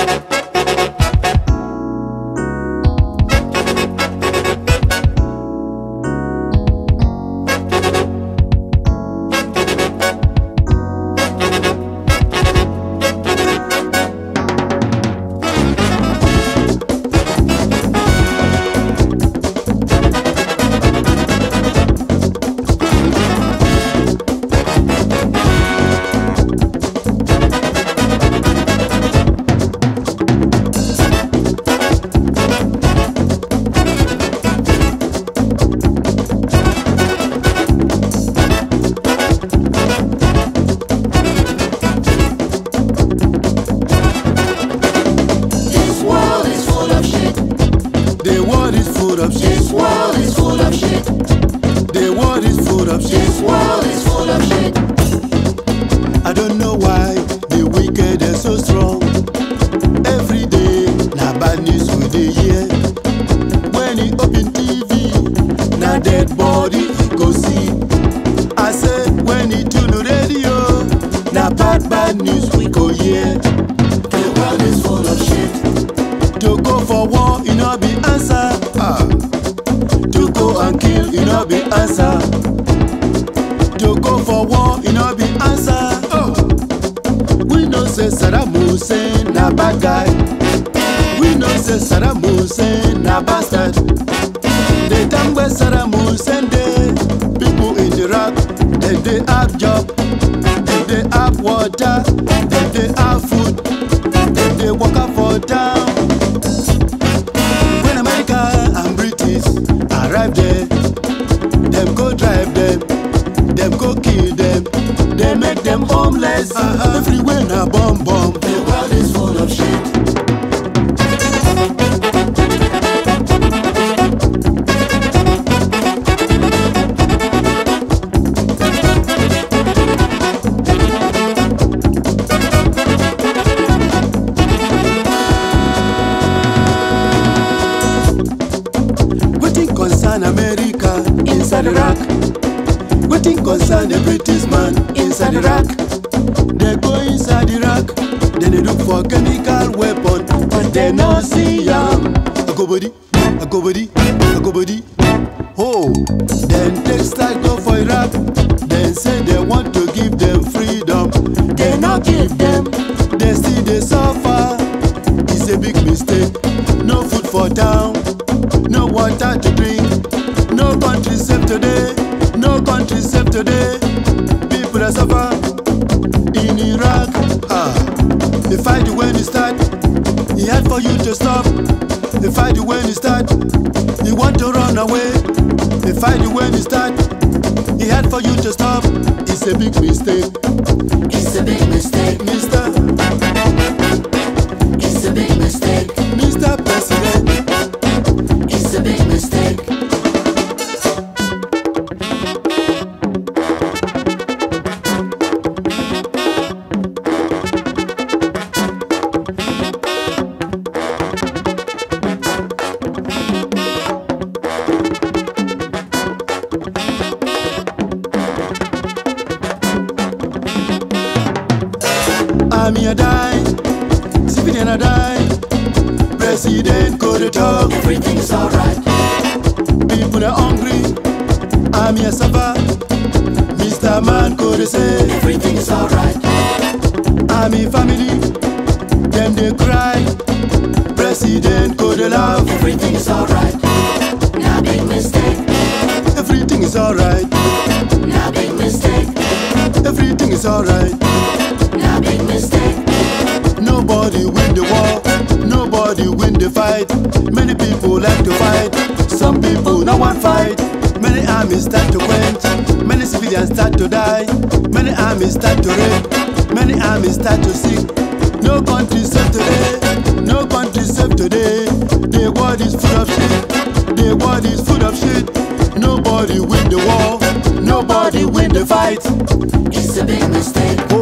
This world is full of shit. The world is full of shit. This world is full of shit. I don't know why the wicked are so strong. Every day, na bad news we dey hear. When you open TV, na dead body you go see. I say when you tune the radio, na bad news we go hear. The world is full of shit. To go for war, you no be answer. To go and kill, you no be answer. To go for war, you no be answer. We know say Saddam Hussein na bad guy. We know say Saddam Hussein na bastard. The time when Saddam Hussein dey, people in Iraq, dem dey have job, dem dey have water, dem dey have food, dem dey waka for town. When America and British arrive there, dem go drive dem go kill dem, they make dem homeless. Everywhere na bomb. The world is full of shit. Wetin concern America inside Iraq? Wetin concern the British man inside Iraq? They go inside Iraq, then they look for chemical weapon, but they no see am. Agobody. Oh, then take style go for Iraq. Then say they want to give them freedom. They not give them. They still they suffer. It's a big mistake. No food for town, no water to drink. No country safe today. No country safe today. People are suffer in Iraq. The fight when it start, he had for you to stop. The fight when it start, you want to run away. The fight when it start, he had for you to stop. It's a big mistake. It's a big mistake. Mister, It's a big mistake. Mr. President, It's a big mistake. Army a die, civilian a die. President go to talk, Everything's alright. people are hungry. Army a suffer, Mr. Man go to say. Everything's alright. Army family, them they cry. President go to laugh. Everything's alright. Nah, big mistake. Everything is alright. Nah, big mistake. Everything is alright. Nah, big mistake. Nobody win the war, nobody win the fight. Many people like to fight, some people no one fight. Many armies start to quench, many civilians start to die. Many armies start to rape, many armies start to sick. No country safe today, no country safe today. The world is full of shit, the world is full of shit. Nobody win the war, nobody win the fight. It's a big mistake.